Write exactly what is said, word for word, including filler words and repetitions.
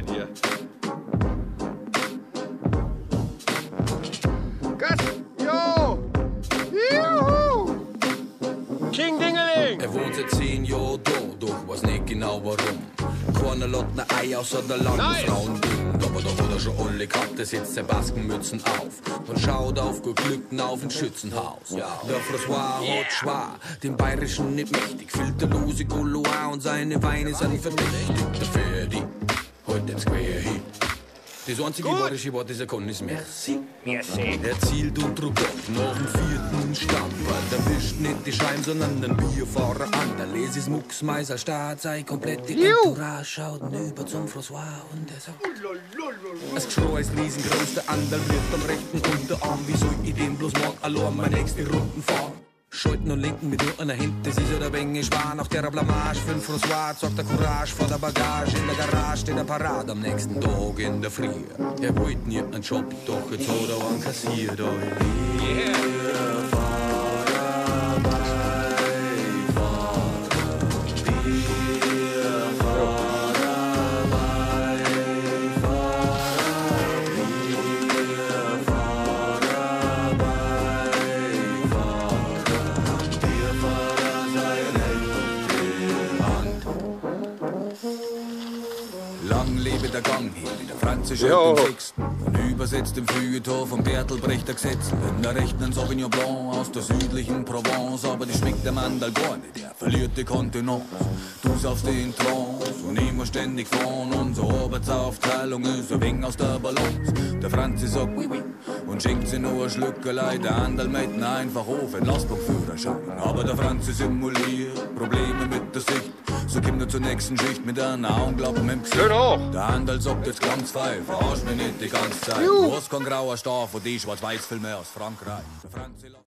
dir. Gas! Jo! Juhu! King Dingeling! Er wohnt seit zehn Jahren da, doch weiß nicht genau warum. Keiner lässt ne Ei außer der Landesfrauen nice. Aber da hat er schon alle gehabt, der setzt seine Baskenmützen auf und schaut auf Geglückten auf ins Schützenhaus. Ja. Der François yeah. hat schwer, den Bayerischen nicht mächtig, filterlose Gaulois und seine Weine sind verdächtig. Der Ferdi, heute ins Quer hin. Das einzige bayerische Wort, das er kann, ist Merci. Merci. Er zielt und druckt ab nach dem vierten Stammball. Der wischt nicht die Scheiben, sondern den Bierfahrer an. Der Les ist Mucksmeiser, Staat, sei komplette Entourage. Schaut über zum François und er sagt: Das Geschrei ist riesengroß, der Anderl wird am rechten Unterarm. Wie soll ich den bloß morgen allein meine nächste Runden fahren? Schalten und lenken mit nur einer Hand, das ist ja der Wenge schwer. Nach der Blamage für den François sagt der Courage vor der Bagage. In der Garage steht er parat am nächsten Tag in der Früh. Er wollte nie einen Job, doch jetzt hat er einen kassiert. Yeah. Lang lebe der Gang hier, der Franzische im Sechsten. Und übersetzt im Feuilleton vom Bertelbrechter Gesetz. In der rechten ein Sauvignon Blanc aus der südlichen Provence. Aber die schmeckt der Mandel gar nicht, der verliert die Kontenance. Du saufst in Trance und immer ständig fahren. Unsere Arbeitsaufteilung ist ein wenig aus der Balance. Der Franzi sagt oui, oui und schenkt sie nur ein Schlückerlei. Der Andal meint ihn einfach auf, ein Lastwagenführerschein. Aber der Franzi simuliert Probleme mit der Sicht. So kommt er zur nächsten Schicht mit einer Augenklappe im Gesicht. Der Handel sagt jetzt ganz frei, verarsch mich nicht die ganze Zeit. Du hast kein grauer Star von die Schwarz-Weiß-Filme aus Frankreich.